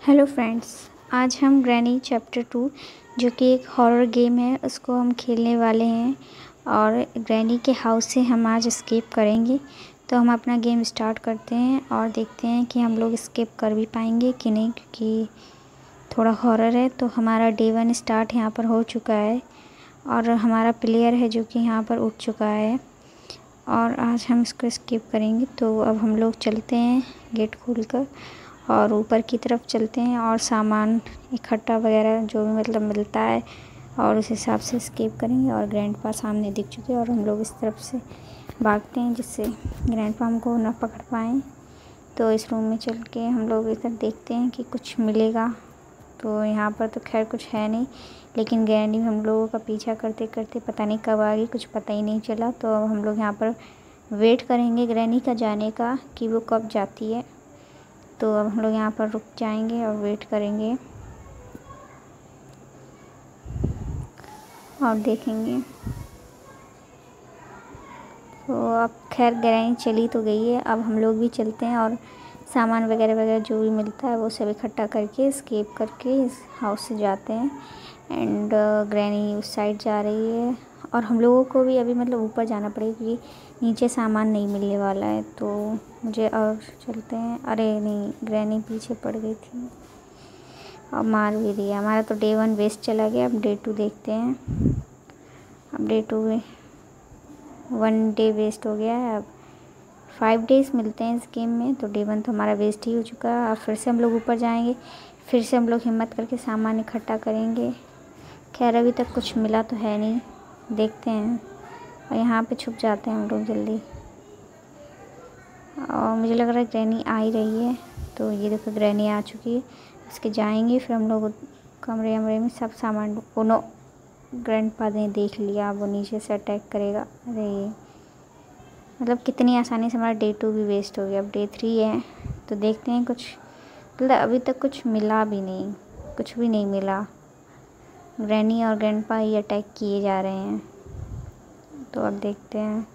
Hello friends, आज हम granny chapter 2 जो कि एक हॉरर गेम है उसको हम खेलने वाले हैं। और ग्रैनी के हाउस से हम आज एस्केप करेंगे। तो हम अपना गेम स्टार्ट करते हैं और देखते हैं कि हम लोग एस्केप कर भी पाएंगे कि नहीं, क्योंकि थोड़ा हॉरर है। तो हमारा डे 1 स्टार्ट यहाँ पर हो चुका है और हमारा प्लेयर है जो कि यहाँ पर उठ चुका है और आज हम इसको एस्केप करेंगे। तो अब हम लोग चलते हैं गेट खोलकर और ऊपर की तरफ चलते हैं और सामान इकट्ठा वगैरह जो भी मतलब मिलता है और उस हिसाब से एस्केप करेंगे। और ग्रैंडपा सामने दिख चुके हैं और हम लोग इस तरफ से भागते हैं जिससे ग्रैंडपा हमको ना पकड़ पाएँ। तो इस रूम में चल के हम लोग इधर देखते हैं कि कुछ मिलेगा। तो यहाँ पर तो खैर कुछ है नहीं, लेकिन ग्रैनी हम लोगों का पीछा करते करते पता नहीं कब आ गई, कुछ पता ही नहीं चला। तो अब हम लोग यहाँ पर वेट करेंगे ग्रैनी का जाने का कि वो कब जाती है। तो अब हम लोग यहाँ पर रुक जाएंगे और वेट करेंगे और देखेंगे। तो अब खैर ग्रैनी चली तो गई है, अब हम लोग भी चलते हैं और सामान वगैरह वगैरह जो भी मिलता है वो सब इकट्ठा करके एस्केप करके इस हाउस से जाते हैं। एंड ग्रैनी उस साइड जा रही है और हम लोगों को भी अभी मतलब ऊपर जाना पड़ेगा क्योंकि नीचे सामान नहीं मिलने वाला है। तो मुझे और चलते हैं। अरे नहीं, ग्रैनी पीछे पड़ गई थी और मार भी दिया। हमारा तो डे 1 वेस्ट चला गया। अब डे 2 देखते हैं। अब डे 2 में 1 डे वेस्ट हो गया है। अब 5 डेज़ मिलते हैं इस गेम में, तो डे 1 तो हमारा वेस्ट ही हो चुका है। अब फिर से हम लोग ऊपर जाएंगे, फिर से हम लोग हिम्मत करके सामान इकट्ठा करेंगे। खैर अभी तक कुछ मिला तो है नहीं, देखते हैं। और यहाँ पे छुप जाते हैं हम लोग जल्दी। और मुझे लग रहा है ग्रैनी आ ही रही है। तो ये देखो ग्रैनी आ चुकी है। उसके जाएंगे फिर हम लोग कमरे में सब सामान। नो, ग्रैंडपा ने देख लिया, वो नीचे से अटैक करेगा। अरे मतलब कितनी आसानी से हमारा डे 2 भी वेस्ट हो गया। अब डे 3 है तो देखते हैं। कुछ मतलब अभी तक कुछ मिला भी नहीं, कुछ भी नहीं मिला। ग्रैनी और ग्रैंडपा ही अटैक किए जा रहे हैं। तो अब देखते हैं।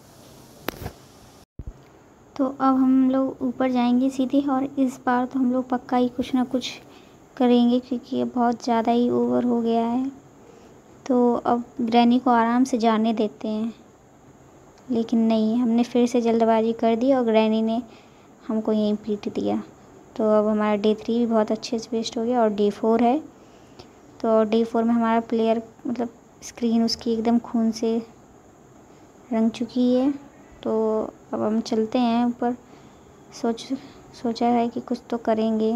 तो अब हम लोग ऊपर जाएंगे सीधे और इस बार तो हम लोग पक्का ही कुछ ना कुछ करेंगे क्योंकि ये बहुत ज़्यादा ही ओवर हो गया है। तो अब ग्रैनी को आराम से जाने देते हैं, लेकिन नहीं, हमने फिर से जल्दबाजी कर दी और ग्रैनी ने हमको यहीं पीट दिया। तो अब हमारा डे 3 भी बहुत अच्छे से वेस्ट हो गया और डे 4 है। तो डे 4 में हमारा प्लेयर मतलब स्क्रीन उसकी एकदम खून से रंग चुकी है। तो अब हम चलते हैं ऊपर। सोचा है कि कुछ तो करेंगे।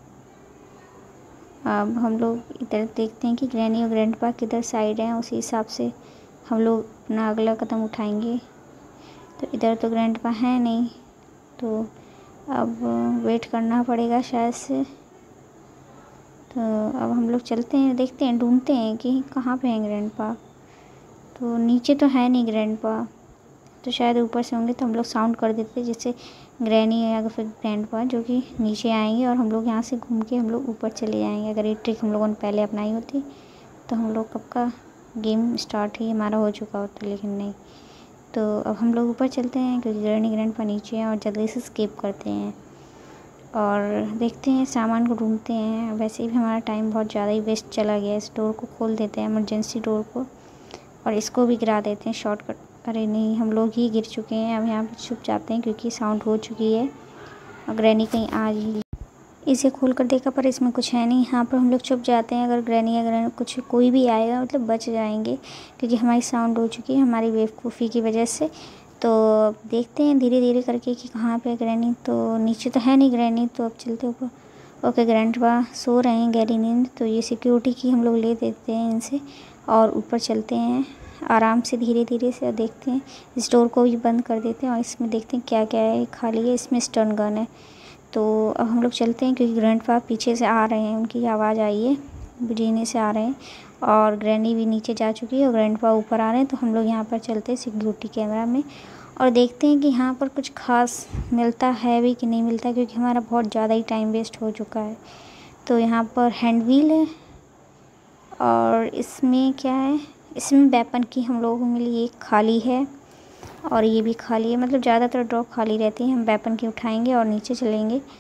अब हम लोग इधर देखते हैं कि ग्रैनी और ग्रैंडपा किधर साइड हैं, उसी हिसाब से हम लोग अपना अगला कदम उठाएंगे। तो इधर तो ग्रैंडपा है नहीं, तो अब वेट करना पड़ेगा शायद से। तो अब हम लोग चलते हैं, देखते हैं, ढूंढते हैं कि कहाँ पे हैं ग्रैंडपा। तो नीचे तो है नहीं ग्रैंडपा, तो शायद ऊपर से होंगे। तो हम लोग साउंड कर देते जिससे ग्रैनी या फिर ग्रैंडपा जो कि नीचे आएंगे और हम लोग यहाँ से घूम के हम लोग ऊपर चले जाएंगे। अगर ये ट्रिक हम लोगों ने पहले अपनाई होती तो हम लोग कब का गेम स्टार्ट ही हमारा हो चुका होता, लेकिन नहीं। तो अब हम लोग ऊपर चलते हैं क्योंकि ग्रैनी ग्रैंडपा नीचे हैं और जल्दी से स्किप करते हैं और देखते हैं, सामान को ढूंढते हैं। वैसे भी हमारा टाइम बहुत ज़्यादा ही वेस्ट चला गया। इस डोर को खोल देते हैं, इमरजेंसी डोर को, और इसको भी गिरा देते हैं शॉर्टकट। अरे नहीं, हम लोग ही गिर चुके हैं। अब यहाँ पे छुप जाते हैं क्योंकि साउंड हो चुकी है और ग्रैनी कहीं आ रही। इसे खोल कर देखा पर इसमें कुछ है नहीं। यहाँ पर हम लोग छुप जाते हैं। अगर ग्रैनी अगर कुछ कोई भी आएगा मतलब बच जाएंगे क्योंकि हमारी साउंड हो चुकी है हमारी बेवकूफ़ी की वजह से। तो देखते हैं धीरे धीरे करके कि कहाँ पे ग्रैनी। तो नीचे तो है नहीं ग्रैनी, तो अब चलते ऊपर। ओके, ग्रैंडपा सो रहे हैं गहरी नींद। तो ये सिक्योरिटी की हम लोग ले देते हैं इनसे और ऊपर चलते हैं आराम से धीरे धीरे से। देखते हैं, इस डोर को भी बंद कर देते हैं और इसमें देखते हैं क्या क्या है। खाली है, इसमें स्टन गन है। तो अब हम लोग चलते हैं क्योंकि ग्रैंडपा पीछे से आ रहे हैं, उनकी आवाज़ आई है, बुझीने से आ रहे हैं। और ग्रैनी भी नीचे जा चुकी है और ग्रैंडपा ऊपर आ रहे हैं। तो हम लोग यहाँ पर चलते हैं सिक्योरिटी कैमरा में और देखते हैं कि यहाँ पर कुछ खास मिलता है भी कि नहीं मिलता, क्योंकि हमारा बहुत ज़्यादा ही टाइम वेस्ट हो चुका है। तो यहाँ पर हैंड व्हील है और इसमें क्या है, इसमें वेपन की हम लोगों को मिली, एक खाली है और ये भी खाली है। मतलब ज़्यादातर ड्रॉप खाली रहती है। हम वेपन की उठाएंगे और नीचे चलेंगे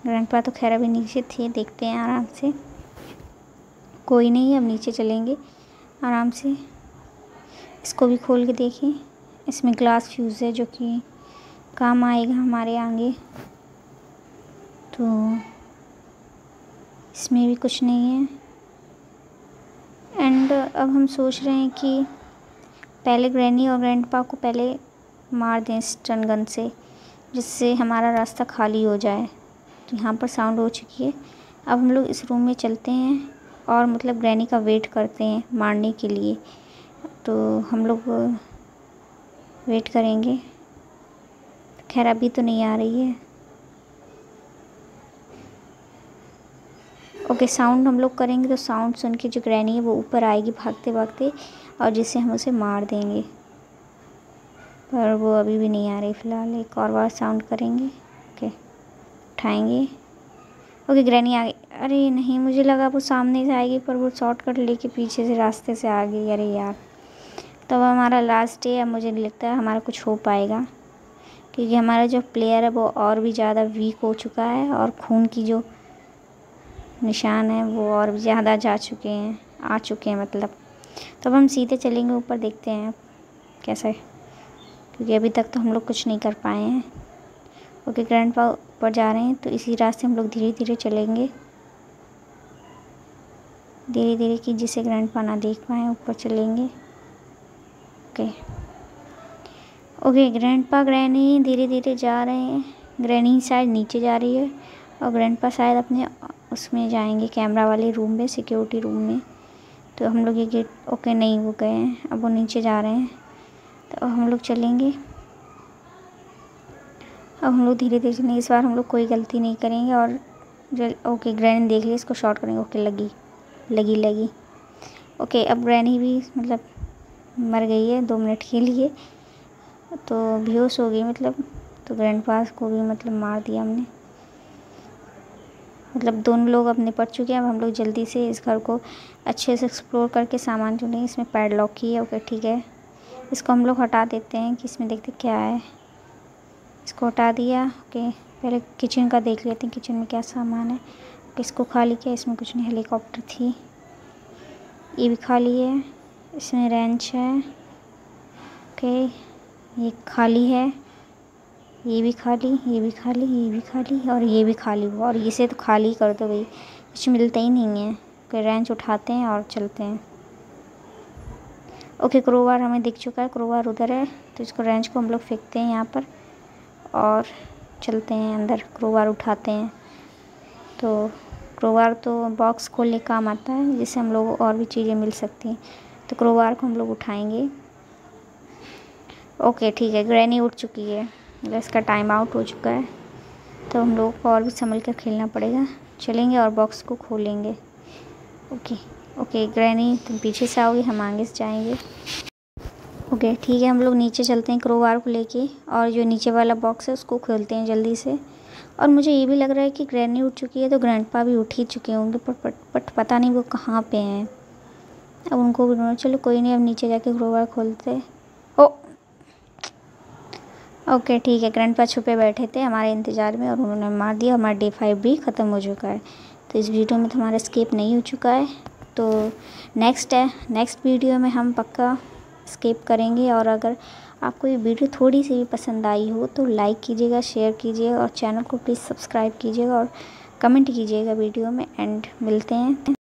ग्रैंडपा तो खैर अभी नीचे थे, देखते हैं आराम से। कोई नहीं, अब नीचे चलेंगे आराम से। इसको भी खोल के देखें, इसमें ग्लास फ्यूज़ है जो कि काम आएगा हमारे आगे। तो इसमें भी कुछ नहीं है। एंड अब हम सोच रहे हैं कि पहले ग्रैनी और ग्रैंडपा को पहले मार दें स्टन गन से, जिससे हमारा रास्ता खाली हो जाए। तो यहाँ पर साउंड हो चुकी है। अब हम लोग इस रूम में चलते हैं और मतलब ग्रैनी का वेट करते हैं मारने के लिए। तो हम लोग वेट करेंगे। खैर अभी तो नहीं आ रही है। ओके, साउंड हम लोग करेंगे तो साउंड सुन के जो ग्रैनी है वो ऊपर आएगी भागते भागते, और जिससे हम उसे मार देंगे। पर वो अभी भी नहीं आ रही फ़िलहाल। एक और बार साउंड करेंगे। ओके, उठाएंगे। ओके, ग्रैनी आ गई। अरे नहीं, मुझे लगा वो सामने से आएगी, पर वो शॉर्टकट लेके पीछे से रास्ते से आ गई। अरे यार, तो अब हमारा लास्ट है। अब मुझे नहीं लगता है हमारा कुछ हो पाएगा, क्योंकि हमारा जो प्लेयर है वो और भी ज़्यादा वीक हो चुका है, और खून की जो निशान है वो और भी ज़्यादा आ चुके हैं मतलब। तो अब हम सीधे चलेंगे ऊपर, देखते हैं कैसा है, क्योंकि अभी तक तो हम लोग कुछ नहीं कर पाए हैं। ओके, ग्रैंडपा ऊपर जा रहे हैं, तो इसी रास्ते हम लोग धीरे धीरे चलेंगे, धीरे धीरे कि जिसे ग्रैंडपा ना देख पाएँ ऊपर चलेंगे। ओके ओके, ग्रैंडपा ग्रैनी धीरे धीरे जा रहे हैं। ग्रैनी शायद नीचे जा रही है और ग्रैंडपा शायद अपने उसमें जाएंगे, कैमरा वाले रूम में, सिक्योरिटी रूम में। तो हम लोग ये गेट, ओके नहीं, वो गए हैं, अब वो नीचे जा रहे हैं। तो हम लोग चलेंगे। अब हम लोग धीरे धीरे चलेंगे। इस बार हम लोग कोई गलती नहीं करेंगे। और ओके, ग्रैनी देख ली, इसको शॉर्ट करेंगे। ओके, लगी। ओके, अब ग्रैनी भी मतलब मर गई है 2 मिनट के लिए, तो बेहोश हो गई मतलब। तो ग्रैंडपा को भी मतलब मार दिया हमने, मतलब दोनों लोग अब निपट चुके हैं। अब हम लोग जल्दी से इस घर को अच्छे से एक्सप्लोर करके सामान चुनेंगे। इसमें पैडलॉक की है। ओके ठीक है, इसको हम लोग हटा देते हैं कि इसमें देखते क्या है। इसको हटा दिया। ओके, पहले किचन का देख लेते हैं, किचन में क्या सामान है। इसको खाली किया, इसमें कुछ नहीं। हेलीकॉप्टर थी, ये भी खाली है। इसमें रेंच है। ओके, ये खाली है, ये भी खाली, ये भी खाली, ये भी खाली, और ये भी खाली हुआ। और इसे तो खाली कर दो भाई, कुछ मिलता ही नहीं है। ओके, रेंच उठाते हैं और चलते हैं। ओके, क्रोबार हमें दिख चुका है, क्रोबार उधर है। तो इसको रेंच को हम लोग फेंकते हैं यहाँ पर और चलते हैं अंदर। क्रोबार उठाते हैं। तो क्रोबार तो बॉक्स खोलने काम आता है, जिससे हम लोग और भी चीज़ें मिल सकती हैं। तो क्रोबार को हम लोग उठाएंगे। ओके ठीक है, ग्रैनी उठ चुकी है, इसका टाइम आउट हो चुका है। तो हम लोग को और भी संभल कर खेलना पड़ेगा। चलेंगे और बॉक्स को खोलेंगे। ओके, ग्रैनी तुम पीछे से आओगे, हम आगे से जाएंगे। ओके ठीक है, हम लोग नीचे चलते हैं क्रोबार को लेके, और जो नीचे वाला बॉक्स है उसको खोलते हैं जल्दी से। और मुझे ये भी लग रहा है कि ग्रैनी उठ चुकी है, तो ग्रैंडपा भी उठ ही चुके होंगे, बट पता नहीं वो कहाँ पे हैं। अब उनको भी चलो कोई नहीं, अब नीचे जाके क्रोबार खोलते। ओके ठीक है, ग्रैंडपा छुपे बैठे थे हमारे इंतज़ार में, और उन्होंने मार दिया। हमारा डे 5 भी ख़त्म हो चुका है। तो इस वीडियो में तुम्हारा स्केप नहीं हो चुका है। तो नेक्स्ट वीडियो में हम पक्का स्केप करेंगे। और अगर आपको ये वीडियो थोड़ी सी भी पसंद आई हो तो लाइक कीजिएगा, शेयर कीजिएगा, और चैनल को प्लीज़ सब्सक्राइब कीजिएगा और कमेंट कीजिएगा वीडियो में। एंड मिलते हैं।